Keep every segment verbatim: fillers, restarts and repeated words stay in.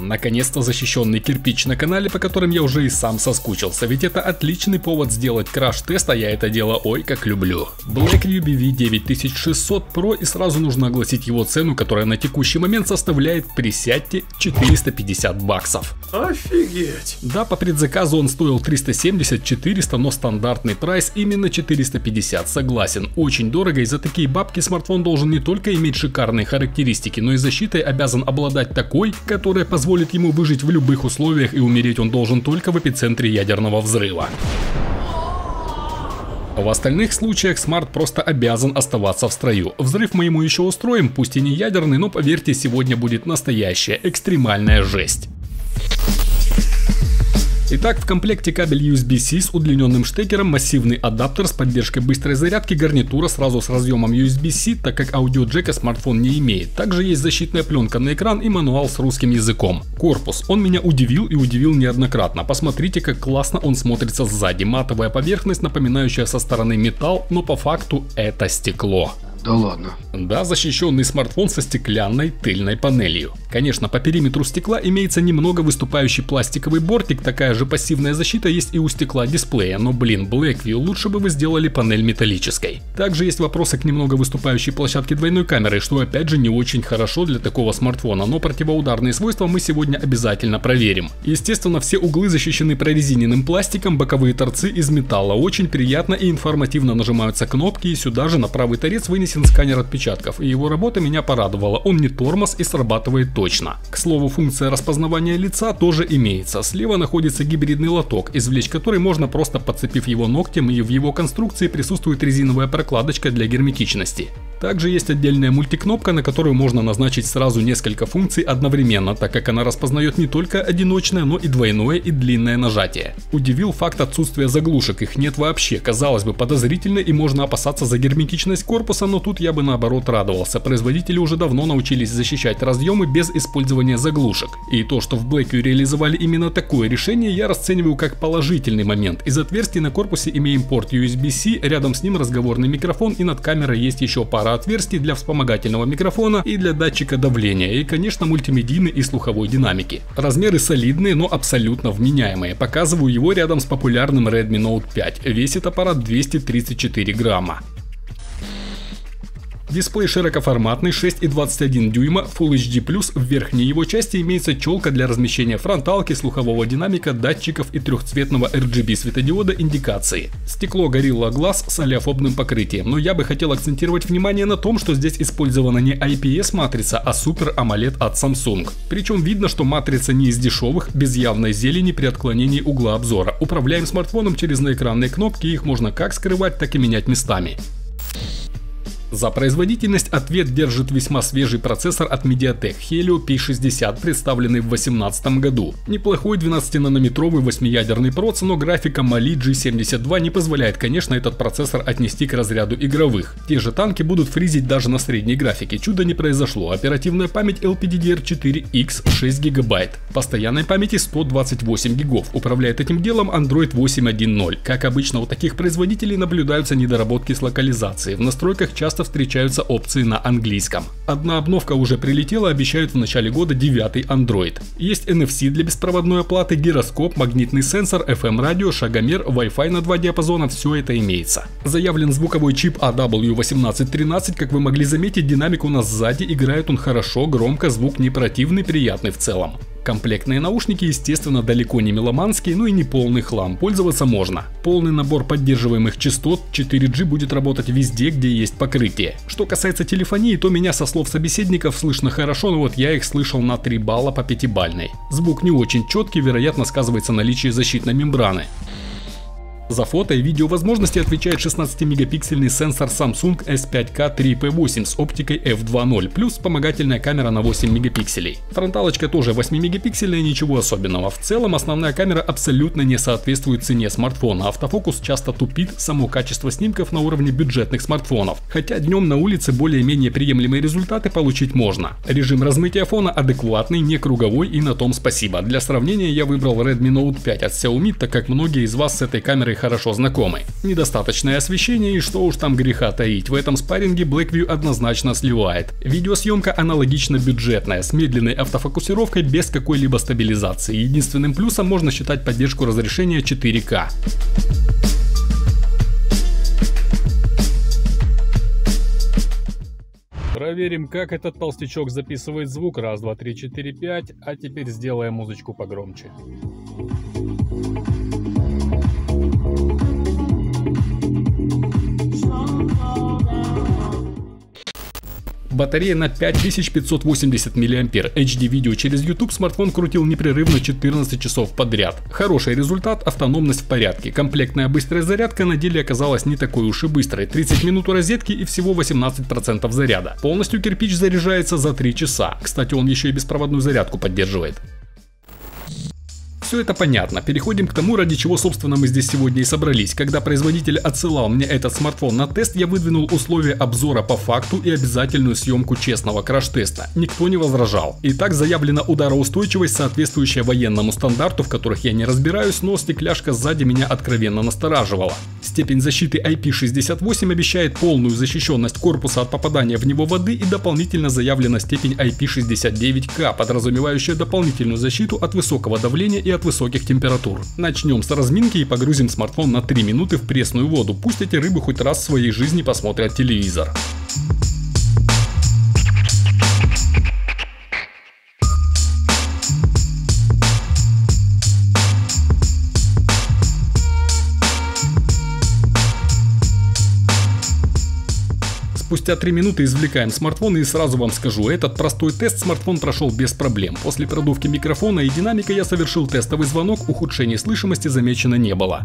наконец-то защищенный кирпич на канале, по которым я уже и сам соскучился, ведь это отличный повод сделать краш-тест, а я это дело ой как люблю. BlackView би ви девять тысяч шестьсот про, и сразу нужно огласить его цену, которая на текущий момент составляет, присядьте, четыреста пятьдесят баксов. Офигеть! Да, по предзаказу он стоил триста семьдесят — четыреста, но стандартный прайс именно четыреста пятьдесят, согласен, очень дорого, и за такие бабки смартфон должен не только иметь шикарные характеристики, но и защитой обязан обладать такой, которая позволит ему выжить в любых условиях, и умереть он должен только в эпицентре ядерного взрыва. В остальных случаях смарт просто обязан оставаться в строю. Взрыв мы ему еще устроим, пусть и не ядерный, но поверьте, сегодня будет настоящая экстремальная жесть. Итак, в комплекте кабель ю эс би-C с удлиненным штекером, массивный адаптер с поддержкой быстрой зарядки, гарнитура сразу с разъемом ю эс би-C, так как аудиоджека смартфон не имеет. Также есть защитная пленка на экран и мануал с русским языком. Корпус. Он меня удивил и удивил неоднократно. Посмотрите, как классно он смотрится сзади. Матовая поверхность, напоминающая со стороны металл, но по факту это стекло. Да ладно. Да, защищенный смартфон со стеклянной тыльной панелью. Конечно, по периметру стекла имеется немного выступающий пластиковый бортик, такая же пассивная защита есть и у стекла дисплея, но блин, BlackView, лучше бы вы сделали панель металлической. Также есть вопросы к немного выступающей площадке двойной камеры, что опять же не очень хорошо для такого смартфона, но противоударные свойства мы сегодня обязательно проверим. Естественно, все углы защищены прорезиненным пластиком, боковые торцы из металла. Очень приятно и информативно нажимаются кнопки, и сюда же на правый торец вынесен сканер отпечатков, и его работа меня порадовала, он не тормоз и срабатывает точно. К слову, функция распознавания лица тоже имеется. Слева находится гибридный лоток, извлечь который можно просто подцепив его ногтем, и в его конструкции присутствует резиновая прокладочка для герметичности. Также есть отдельная мультикнопка, на которую можно назначить сразу несколько функций одновременно, так как она распознает не только одиночное, но и двойное и длинное нажатие. Удивил факт отсутствия заглушек, их нет вообще, казалось бы подозрительно и можно опасаться за герметичность корпуса, но тут я бы наоборот радовался. Производители уже давно научились защищать разъемы без использования заглушек. И то, что в BlackView реализовали именно такое решение, я расцениваю как положительный момент. Из отверстий на корпусе имеем порт ю эс би-C, рядом с ним разговорный микрофон, и над камерой есть еще пара отверстий для вспомогательного микрофона и для датчика давления, и конечно мультимедийной и слуховой динамики. Размеры солидные, но абсолютно вменяемые. Показываю его рядом с популярным Redmi Note пять. Весит аппарат двести тридцать четыре грамма. Дисплей широкоформатный, шесть и двадцать один дюйма, Full эйч ди плюс, в верхней его части имеется челка для размещения фронталки, слухового динамика, датчиков и трехцветного эр джи би светодиода индикации. Стекло Gorilla Glass с олеофобным покрытием, но я бы хотел акцентировать внимание на том, что здесь использована не ай пи эс матрица, а Super AMOLED от Samsung. Причем видно, что матрица не из дешевых, без явной зелени при отклонении угла обзора. Управляем смартфоном через наэкранные кнопки, их можно как скрывать, так и менять местами. За производительность ответ держит весьма свежий процессор от Mediatek Helio пи шестьдесят, представленный в две тысячи восемнадцатом году. Неплохой двенадцатинанометровый восьмиядерный проц, но графика Mali джи семьдесят два не позволяет, конечно, этот процессор отнести к разряду игровых. Те же танки будут фризить даже на средней графике, чудо не произошло. Оперативная память эл пи ди ди ар четыре икс шесть гигабайт, постоянной памяти сто двадцать восемь гигов, управляет этим делом Android восемь точка один точка ноль. Как обычно у таких производителей наблюдаются недоработки с локализацией, в настройках часто встречаются опции на английском. Одна обновка уже прилетела, обещают в начале года девятый Android. Есть эн эф си для беспроводной оплаты, гироскоп, магнитный сенсор, эф эм радио, шагомер, Wi-Fi на два диапазона, все это имеется. Заявлен звуковой чип эй дабл ю восемнадцать тринадцать, как вы могли заметить, динамик у нас сзади, играет он хорошо, громко, звук не противный, приятный в целом. Комплектные наушники, естественно, далеко не меломанские, но и не полный хлам, пользоваться можно. Полный набор поддерживаемых частот, четыре джи будет работать везде, где есть покрытие. Что касается телефонии, то меня со слов собеседников слышно хорошо, но вот я их слышал на три балла по пятибалльной. Звук не очень четкий, вероятно, сказывается наличие защитной мембраны. За фото и видео возможности отвечает шестнадцатимегапиксельный сенсор Samsung эс пять ка три пэ восемь с оптикой эф два ноль, плюс вспомогательная камера на восемь мегапикселей. Фронталочка тоже восьмимегапиксельная, ничего особенного. В целом основная камера абсолютно не соответствует цене смартфона, автофокус часто тупит, само качество снимков на уровне бюджетных смартфонов. Хотя днем на улице более-менее приемлемые результаты получить можно. Режим размытия фона адекватный, не круговой, и на том спасибо. Для сравнения я выбрал Redmi Note пять от Xiaomi, так как многие из вас с этой камерой хорошо знакомы. Недостаточное освещение и что уж там греха таить, в этом спарринге Blackview однозначно сливает. Видеосъемка аналогично бюджетная, с медленной автофокусировкой без какой-либо стабилизации. Единственным плюсом можно считать поддержку разрешения четыре ка. Проверим, как этот толстячок записывает звук. Раз, два, три, четыре, пять. А теперь сделаем музычку погромче. Батарея на пять тысяч пятьсот восемьдесят миллиампер. эйч ди-видео через YouTube смартфон крутил непрерывно четырнадцать часов подряд. Хороший результат, автономность в порядке. Комплектная быстрая зарядка на деле оказалась не такой уж и быстрой. тридцать минут у розетки и всего восемнадцать процентов заряда. Полностью кирпич заряжается за три часа. Кстати, он еще и беспроводную зарядку поддерживает. Все это понятно, переходим к тому, ради чего собственно мы здесь сегодня и собрались. Когда производитель отсылал мне этот смартфон на тест, я выдвинул условия обзора по факту и обязательную съемку честного краш-теста. Никто не возражал. Итак, заявлена удароустойчивость, соответствующая военному стандарту, в которых я не разбираюсь, но стекляшка сзади меня откровенно настораживала. Степень защиты ай пи шестьдесят восемь обещает полную защищенность корпуса от попадания в него воды и дополнительно заявлена степень ай пи шестьдесят девять ка, подразумевающая дополнительную защиту от высокого давления и от высоких температур. Начнем с разминки и погрузим смартфон на три минуты в пресную воду. Пусть эти рыбы хоть раз в своей жизни посмотрят телевизор. Спустя три минуты извлекаем смартфон и сразу вам скажу, этот простой тест смартфон прошел без проблем. После продувки микрофона и динамика я совершил тестовый звонок, ухудшений слышимости замечено не было.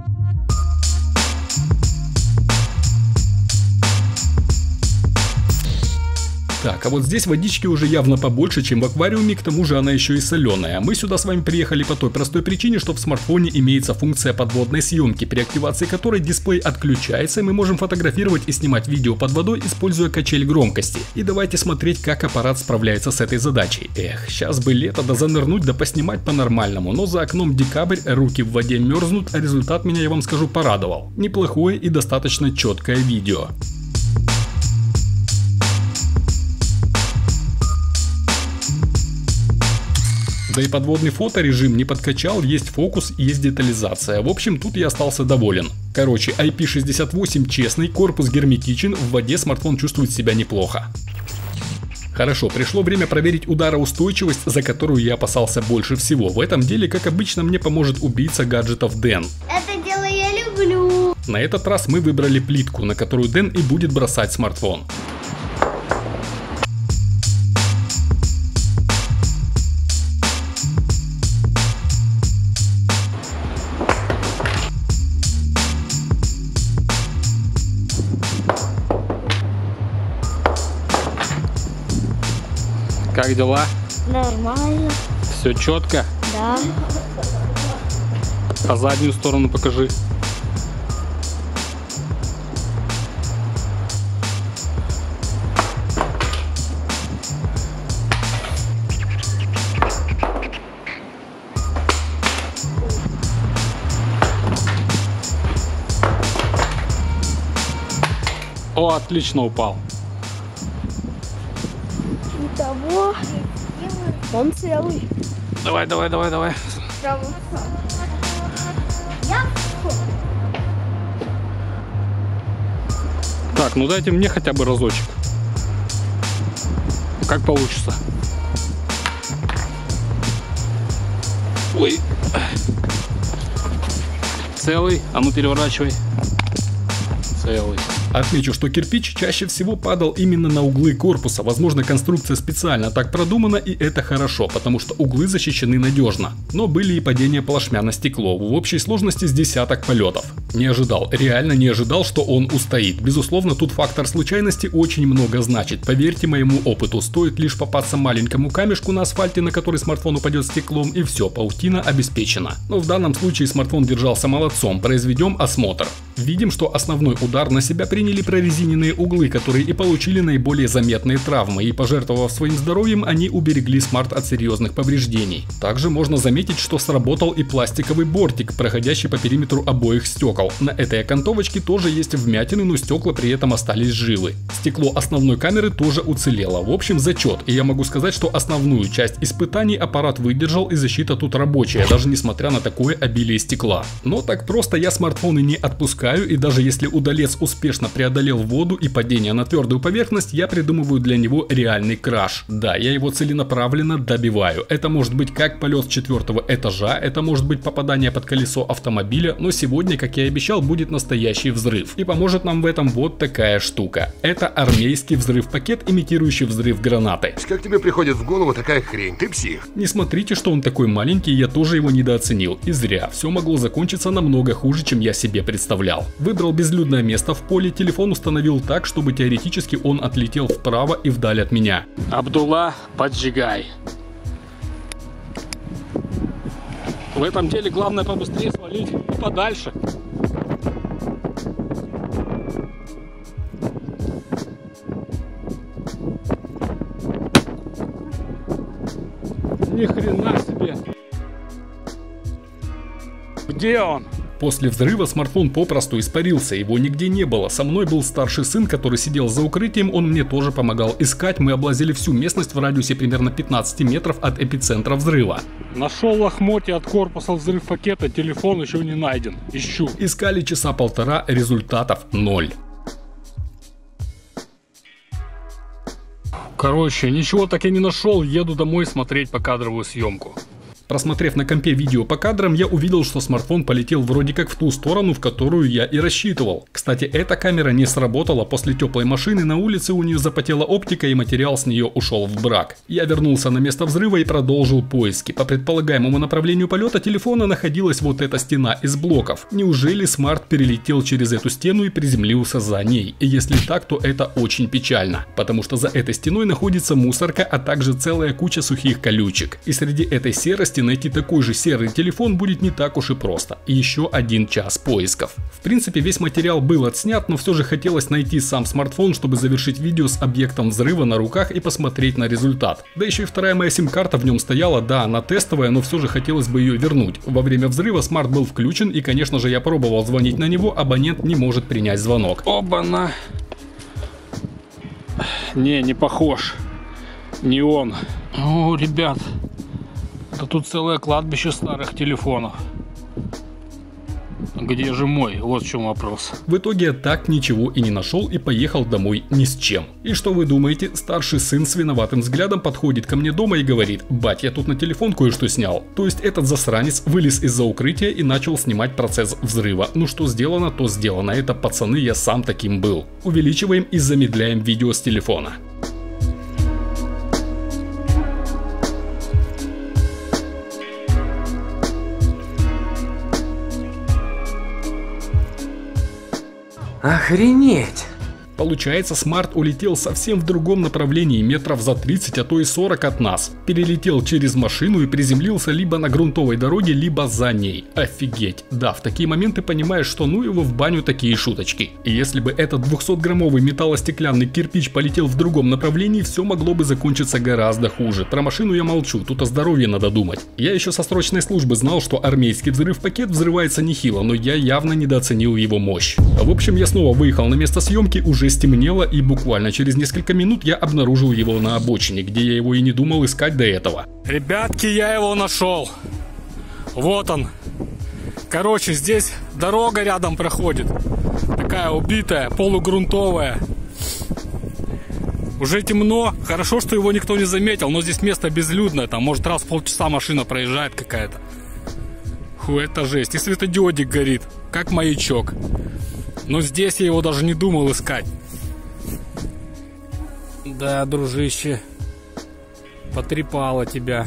Так, а вот здесь водички уже явно побольше, чем в аквариуме, к тому же она еще и соленая. Мы сюда с вами приехали по той простой причине, что в смартфоне имеется функция подводной съемки, при активации которой дисплей отключается, и мы можем фотографировать и снимать видео под водой, используя качель громкости. И давайте смотреть, как аппарат справляется с этой задачей. Эх, сейчас бы лето, да занырнуть, да поснимать по-нормальному, но за окном декабрь, руки в воде мерзнут, а результат меня, я вам скажу, порадовал. Неплохое и достаточно четкое видео. Да и подводный фоторежим не подкачал, есть фокус, есть детализация. В общем, тут я остался доволен. Короче, ай пи шестьдесят восемь честный, корпус герметичен, в воде смартфон чувствует себя неплохо. Хорошо, пришло время проверить удароустойчивость, за которую я опасался больше всего. В этом деле, как обычно, мне поможет убийца гаджетов Дэн. Это дело я люблю. На этот раз мы выбрали плитку, на которую Дэн и будет бросать смартфон. Как дела? Нормально. Все четко? Да. А заднюю сторону покажи. О, отлично упал. Того. Он целый. Давай, давай, давай, давай. Я? Так, ну дайте мне хотя бы разочек. Как получится. Ой. Целый. А ну переворачивай. Целый. Отмечу, что кирпич чаще всего падал именно на углы корпуса. Возможно, конструкция специально так продумана, и это хорошо, потому что углы защищены надежно. Но были и падения плашмя на стекло. В общей сложности с десяток полетов. Не ожидал, реально не ожидал, что он устоит. Безусловно, тут фактор случайности очень много значит. Поверьте моему опыту, стоит лишь попасться маленькому камешку на асфальте, на который смартфон упадет стеклом, и все, паутина обеспечена. Но в данном случае смартфон держался молодцом. Произведем осмотр. Видим, что основной удар на себя принял приняли прорезиненные углы, которые и получили наиболее заметные травмы, и пожертвовав своим здоровьем, они уберегли смарт от серьезных повреждений. Также можно заметить, что сработал и пластиковый бортик, проходящий по периметру обоих стекол. На этой окантовочке тоже есть вмятины, но стекла при этом остались живы. Стекло основной камеры тоже уцелело. В общем, зачет. И я могу сказать, что основную часть испытаний аппарат выдержал, и защита тут рабочая, даже несмотря на такое обилие стекла. Но так просто я смартфоны не отпускаю, и даже если удалец успешно преодолел воду и падение на твердую поверхность, я придумываю для него реальный краш. Да, я его целенаправленно добиваю. Это может быть как полет с четвертого этажа, это может быть попадание под колесо автомобиля, но сегодня, как я и обещал, будет настоящий взрыв. И поможет нам в этом вот такая штука. Это армейский взрыв-пакет, имитирующий взрыв гранаты. Как тебе приходит в голову такая хрень? Ты псих. Не смотрите, что он такой маленький, я тоже его недооценил. И зря. Все могло закончиться намного хуже, чем я себе представлял. Выбрал безлюдное место в поле, телефон установил так, чтобы теоретически он отлетел вправо и вдаль от меня. Абдулла, поджигай. В этом деле главное побыстрее свалить и подальше. Ни хрена себе. Где он? После взрыва смартфон попросту испарился, его нигде не было. Со мной был старший сын, который сидел за укрытием, он мне тоже помогал искать. Мы облазили всю местность в радиусе примерно пятнадцати метров от эпицентра взрыва. Нашел лохмотья от корпуса взрыв пакета, телефон еще не найден. Ищу. Искали часа полтора, результатов ноль. Короче, ничего так и не нашел, еду домой смотреть покадровую съемку. Просмотрев на компе видео по кадрам, я увидел, что смартфон полетел вроде как в ту сторону, в которую я и рассчитывал. Кстати, эта камера не сработала, после теплой машины на улице у нее запотела оптика и материал с нее ушел в брак. Я вернулся на место взрыва и продолжил поиски. По предполагаемому направлению полета телефона находилась вот эта стена из блоков. Неужели смарт перелетел через эту стену и приземлился за ней? И если так, то это очень печально, потому что за этой стеной находится мусорка, а также целая куча сухих колючек. И среди этой серости найти такой же серый телефон будет не так уж и просто. И еще один час поисков. В принципе, весь материал был отснят, но все же хотелось найти сам смартфон, чтобы завершить видео с объектом взрыва на руках и посмотреть на результат. Да еще и вторая моя сим-карта в нем стояла, да, она тестовая, но все же хотелось бы ее вернуть. Во время взрыва смарт был включен, и, конечно же, я пробовал звонить на него, абонент не может принять звонок. Оба-на! Не, не похож. Не он. О, ребят. Да тут целое кладбище старых телефонов. Где же мой? Вот в чем вопрос. В итоге я так ничего и не нашел и поехал домой ни с чем. И что вы думаете? Старший сын с виноватым взглядом подходит ко мне дома и говорит: бать, я тут на телефон кое-что снял. То есть этот засранец вылез из-за укрытия и начал снимать процесс взрыва. Ну что сделано, то сделано. Это, пацаны, я сам таким был. Увеличиваем и замедляем видео с телефона. Охренеть! Получается, смарт улетел совсем в другом направлении, метров за тридцать, а то и сорок от нас. Перелетел через машину и приземлился либо на грунтовой дороге, либо за ней. Офигеть. Да, в такие моменты понимаешь, что ну его в баню такие шуточки. И если бы этот двухсотграммовый металлостеклянный кирпич полетел в другом направлении, все могло бы закончиться гораздо хуже. Про машину я молчу, тут о здоровье надо думать. Я еще со срочной службы знал, что армейский взрыв-пакет взрывается нехило, но я явно недооценил его мощь. В общем, я снова выехал на место съемки, уже стемнело, и буквально через несколько минут я обнаружил его на обочине, где я его и не думал искать до этого. Ребятки, я его нашел. Вот он. Короче, здесь дорога рядом проходит. Такая убитая, полугрунтовая. Уже темно. Хорошо, что его никто не заметил, но здесь место безлюдное. Там может раз в полчаса машина проезжает какая-то. Фу, это жесть. И светодиодик горит, как маячок. Но здесь я его даже не думал искать. Да, дружище, потрепало тебя.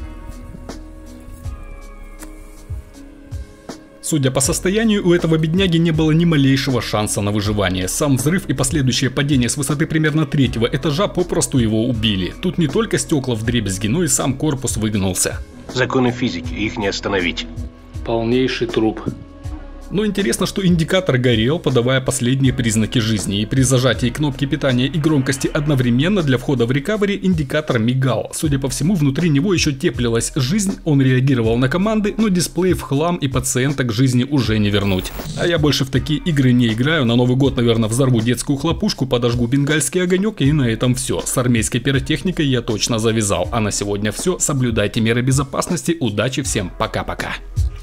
Судя по состоянию, у этого бедняги не было ни малейшего шанса на выживание. Сам взрыв и последующее падение с высоты примерно третьего этажа попросту его убили. Тут не только стекла вдребезги, но и сам корпус выгнулся. Законы физики, их не остановить. Полнейший труп. Но интересно, что индикатор горел, подавая последние признаки жизни, и при зажатии кнопки питания и громкости одновременно для входа в рекавери индикатор мигал. Судя по всему, внутри него еще теплилась жизнь, он реагировал на команды, но дисплей в хлам и пациента к жизни уже не вернуть. А я больше в такие игры не играю, на Новый год, наверное, взорву детскую хлопушку, подожгу бенгальский огонек, и на этом все. С армейской пиротехникой я точно завязал. А на сегодня все. Соблюдайте меры безопасности. Удачи всем. Пока-пока.